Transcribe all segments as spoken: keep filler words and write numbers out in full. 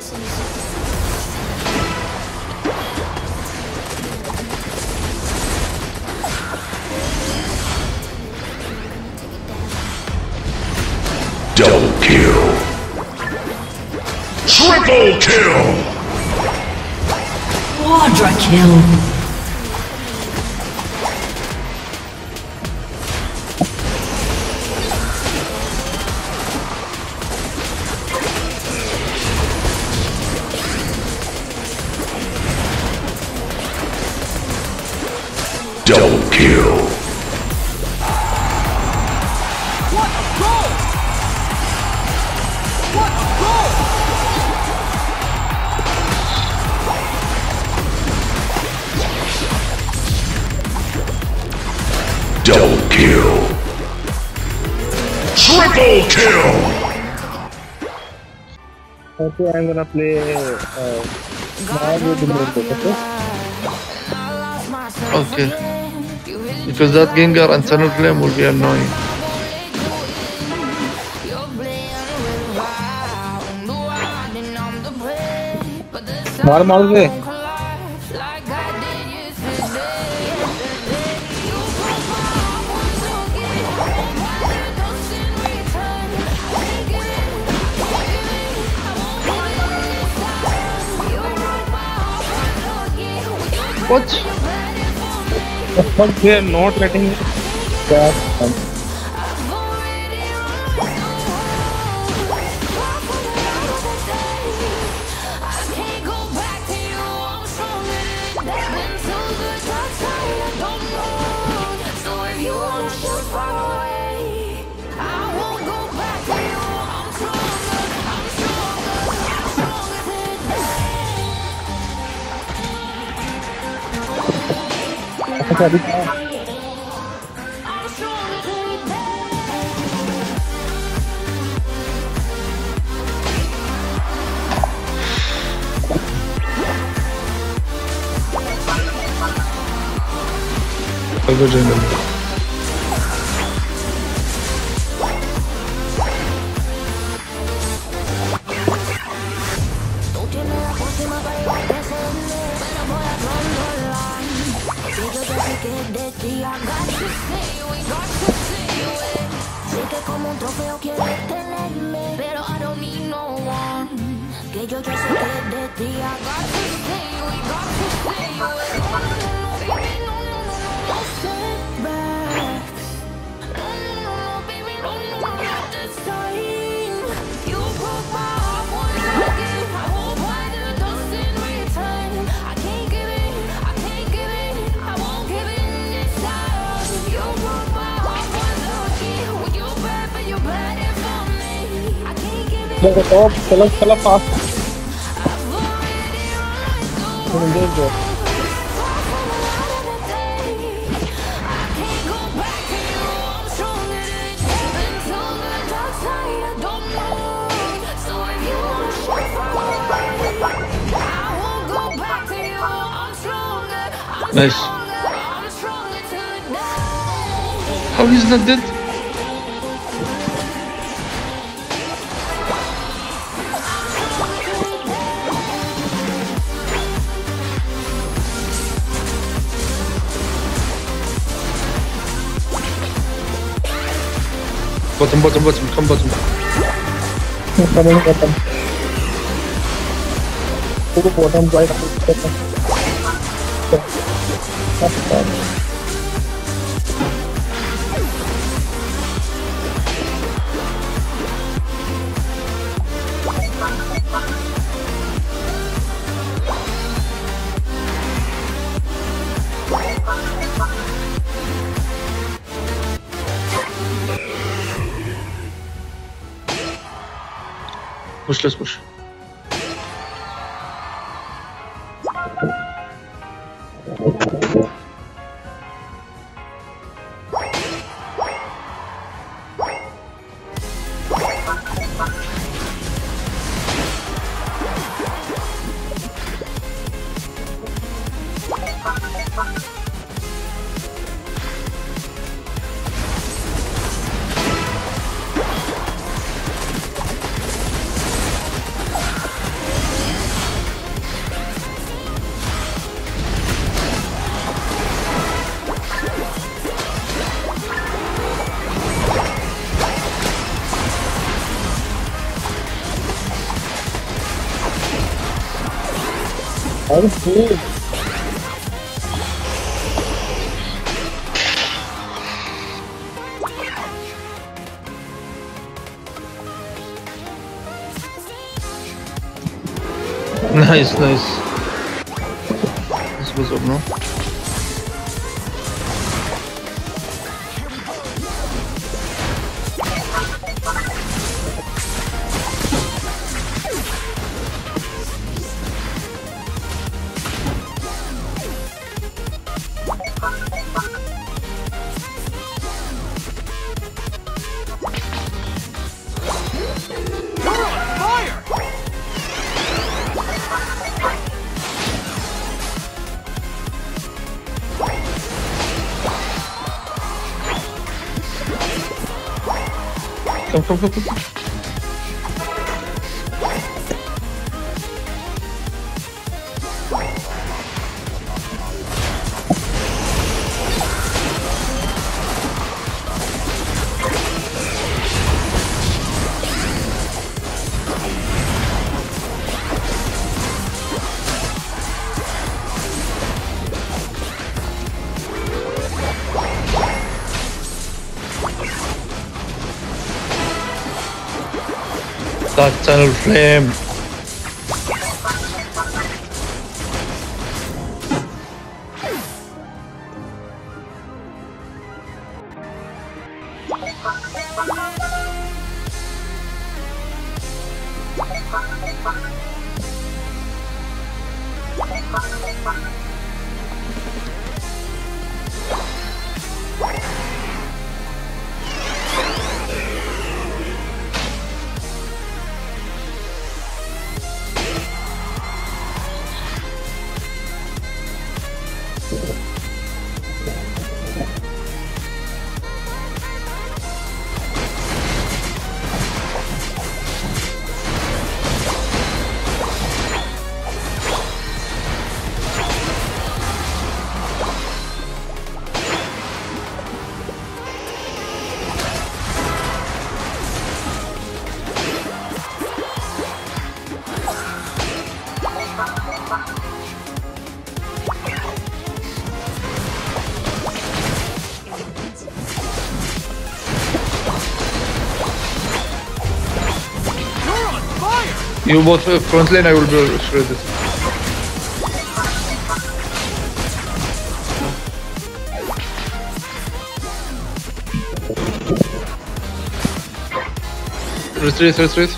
Double kill. Triple kill. Quadra kill. Double kill. What a goal! What a goal! Double kill. Triple kill. Okay, I'm gonna play uh, Mario Dumbo, okay? Okay. Because that Gengar and Tunnel Flame will be annoying. मार मार दे What? But they are not letting it that come. अच्छा अभी क्या I'll go jungle. Look at all, fill up, fill up fast. I'm in danger. Nice. How he's not dead? Bottom, bottom, bottom, come bottom. Coming bottom. Go to bottom, right. Bottom. Push, let's push. I'm cool. Nice, nice. This was up, no? You're on fire! Come, come, come, come. Dark Tunnel Flame. You both uh, front lane, I will be shredded. Retreat, retreat.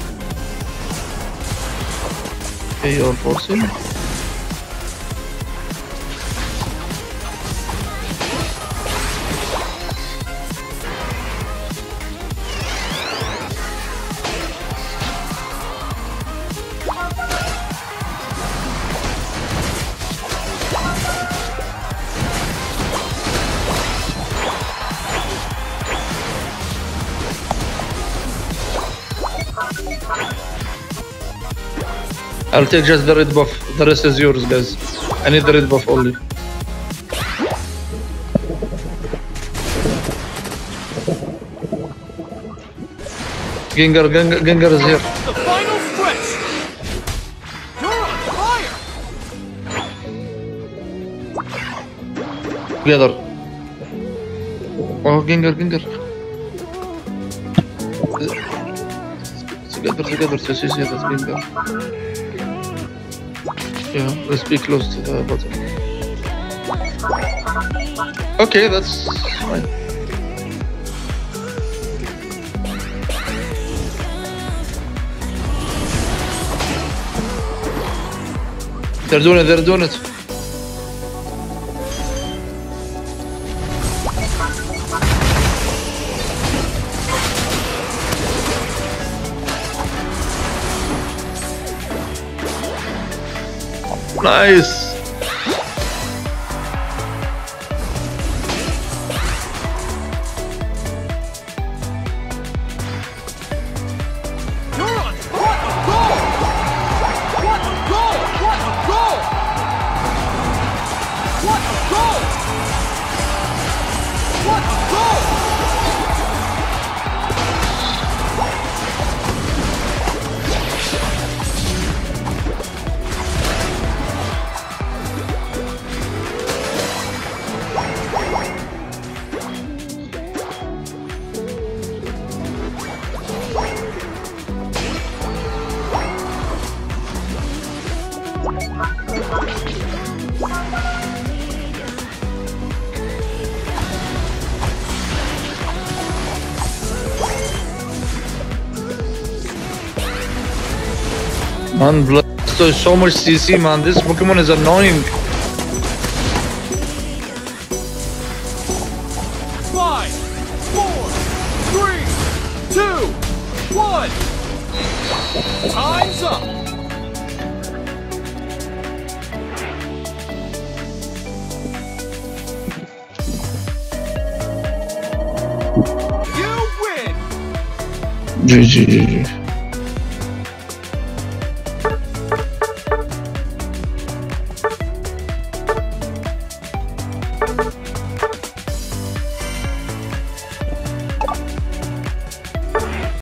Okay, you're forcing. I'll take just the red buff, the rest is yours guys. I need the red buff only. Gengar, Gengar, Gengar is here. The final stretch! You're on fire! Together. Oh, Gengar, Gengar. Together, together, so see, see, that's Gengar. Yeah, let's be close to the bottom. Okay, that's fine. They're doing it, they're doing it. Nice. You're on what a goal! What a goal! What a goal! What a goal! What a goal! Man, Blasto is so much C C, man. This Pokemon is annoying. Five, four, three, two, one. Time's up. You win. G G G G.